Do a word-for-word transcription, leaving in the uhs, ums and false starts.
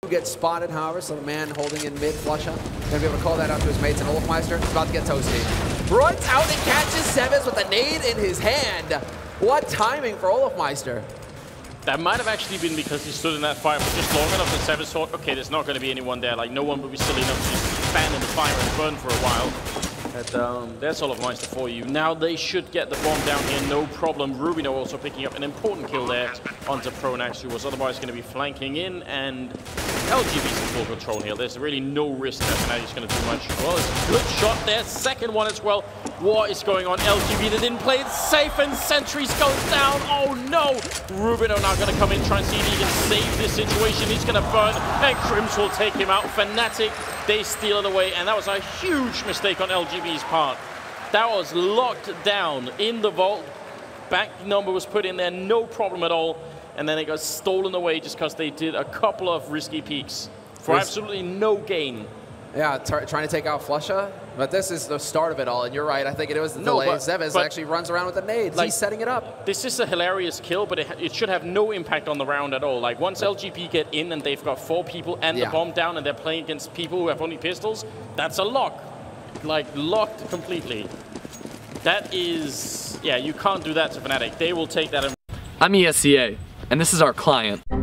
Gets spotted, however, so the man holding in mid, Flusha, gonna be able to call that out to his mates, and Olofmeister is about to get toasty. Runs out and catches Sevens with a nade in his hand. What timing for Olofmeister. That might have actually been because he stood in that fire for just long enough that Sevens thought, okay, there's not going to be anyone there. Like, no one will be silly enough to just stand in the fire and burn for a while. But um, there's Olofmeister for you. Now they should get the bomb down here, no problem. Rubino also picking up an important kill there onto Pronax, who was otherwise going to be flanking in, and L G B's in full control here. There's really no risk that Fnatic's going to do much. Well, it's a good shot there. Second one as well. What is going on? L G B, they didn't play it safe, and Sentries goes down. Oh no! Rubino now going to come in, try and see if he can save this situation. He's going to burn, and Crims will take him out. Fnatic, they steal it away, and that was a huge mistake on L G B's part. That was locked down in the vault. Back number was put in there, no problem at all. And then it got stolen away just because they did a couple of risky peeks for absolutely no gain. Yeah, trying to take out Flusha, but this is the start of it all, and you're right, I think it was the no, delay. But, Sevens but actually runs around with the nades. Like, he's setting it up. This is a hilarious kill, but it, it should have no impact on the round at all. Like, once L G B get in and they've got four people and yeah. the bomb down and they're playing against people who have only pistols, that's a lock. Like, locked completely. That is... Yeah, you can't do that to Fnatic. They will take that... I'm E S C A, and this is our client.